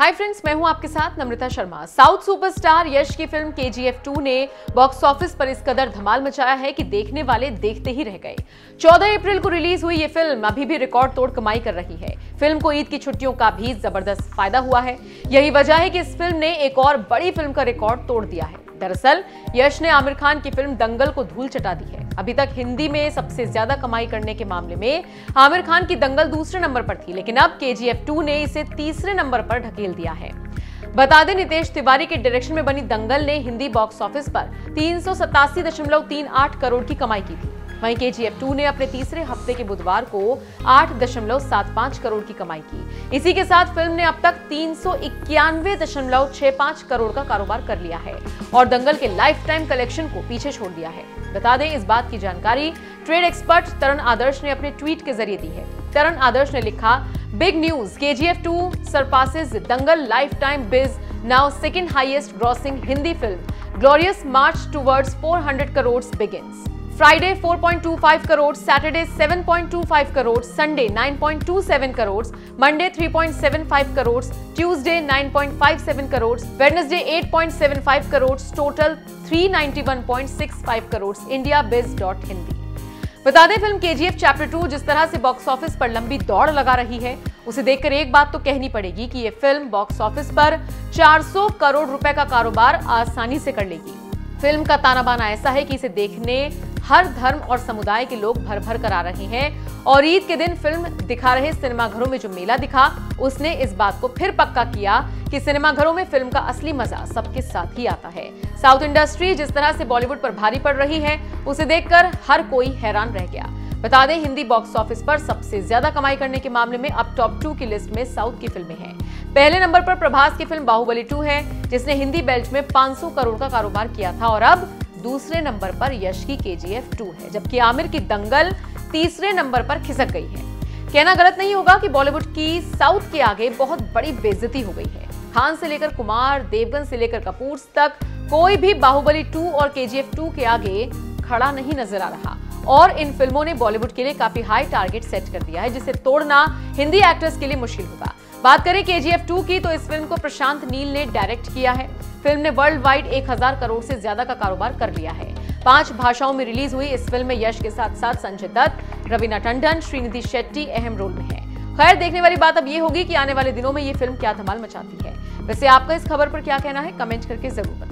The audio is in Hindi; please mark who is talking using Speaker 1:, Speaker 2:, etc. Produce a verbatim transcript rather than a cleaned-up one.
Speaker 1: हाय फ्रेंड्स, मैं हूं आपके साथ नम्रता शर्मा। साउथ सुपरस्टार यश की film K G F two ने बॉक्स ऑफिस पर इस कदर धमाल मचाया है कि देखने वाले देखते ही रह गए। चौदह अप्रैल को रिलीज हुई ये फिल्म अभी भी रिकॉर्ड तोड़ कमाई कर रही है। फिल्म को ईद की छुट्टियों का भी जबरदस्त फायदा हुआ है। यही वजह है कि इस फिल्म ने एक और बड़ी फिल्म का रिकॉर्ड तोड़ दिया है। दरअसल यश ने आमिर खान की फिल्म दंगल को धूल चटा दी है। अभी तक हिंदी में सबसे ज्यादा कमाई करने के मामले में आमिर खान की दंगल दूसरे नंबर पर थी, लेकिन अब के जी एफ टू ने इसे तीसरे नंबर पर ढकेल दिया है। बता दें, नितेश तिवारी के डायरेक्शन में बनी दंगल ने हिंदी बॉक्स ऑफिस पर तीन सौ सतासी दशमलव तीन आठ करोड़ की कमाई की थी। वहीं के जी एफ टू ने अपने तीसरे हफ्ते के बुधवार को आठ दशमलव सात पांच करोड़ की कमाई की। इसी के साथ फिल्म ने अब तक तीन सौ इक्यानवे दशमलव छह पांच करोड़ का कारोबार कर लिया है और दंगल के लाइफ टाइम कलेक्शन को पीछे छोड़ दिया है। बता दें, इस बात की जानकारी ट्रेड एक्सपर्ट तरण आदर्श ने अपने ट्वीट के जरिए दी है। तरण आदर्श ने लिखा, big news, K G F two surpasses Dangal life time biz, now second highest grossing Hindi film, glorious march towards four hundred crore begins. Friday four point two five crores, Saturday seven point two five crores, Sunday nine point two seven crores, Monday three point seven five crores, Tuesday nine point five seven crores, Wednesday eight point seven five crores, total three ninety-one point six five crores. indiabiz dot hindi। बता दें, film K G F chapter two जिस तरह से बॉक्स ऑफिस पर लंबी दौड़ लगा रही है, उसे देखकर एक बात तो कहनी पड़ेगी कि ये फिल्म बॉक्स ऑफिस पर चार सौ करोड़ रुपए का कारोबार आसानी से कर लेगी। फिल्म का ताना बाना ऐसा है कि इसे देखने हर धर्म और समुदाय के लोग भर भर कर आ रहे हैं और ईद के दिन फिल्म दिखा रहे सिनेमाघरों में जो मेला दिखा, उसने इस बात को फिर पक्का किया कि सिनेमाघरों में फिल्म का असली मजा सबके साथ ही आता है। साउथ इंडस्ट्री जिस तरह से बॉलीवुड पर भारी पड़ रही है, उसे देखकर हर कोई हैरान रह गया। बता दें, हिंदी बॉक्स ऑफिस पर सबसे ज्यादा कमाई करने के मामले में अब टॉप टू की लिस्ट में साउथ की फिल्में हैं। पहले नंबर पर प्रभास की फिल्म बाहुबली टू है, जिसने हिंदी बेल्ट में पाँच सौ करोड़ का कारोबार किया था, और अब दूसरे नंबर पर यश की के जी एफ टू है, जबकि आमिर की दंगल तीसरे नंबर पर खिसक गई है। कहना गलत नहीं होगा कि बॉलीवुड की साउथ के आगे बहुत बड़ी बेइज्जती हो गई है। खान से लेकर कुमार, देवगन से लेकर कपूर तक कोई भी बाहुबली टू और के जी एफ टू के आगे खड़ा नहीं नजर आ रहा और इन फिल्मों ने बॉलीवुड के लिए काफी हाई टारगेट सेट कर दिया है, जिसे तोड़ना हिंदी एक्टर्स के लिए मुश्किल होगा। बात करें के जी एफ टू की, तो इस फिल्म को प्रशांत नील ने डायरेक्ट किया है। फिल्म ने वर्ल्ड वाइड एक हजार करोड़ से ज्यादा का कारोबार कर लिया है। पांच भाषाओं में रिलीज हुई इस फिल्म में यश के साथ साथ संजय दत्त, रवीना टंडन, श्रीनिधि शेट्टी अहम रोल में है। खैर, देखने वाली बात अब ये होगी कि आने वाले दिनों में ये फिल्म क्या धमाल मचाती है। वैसे आपका इस खबर पर क्या कहना है, कमेंट करके जरूर बताएं।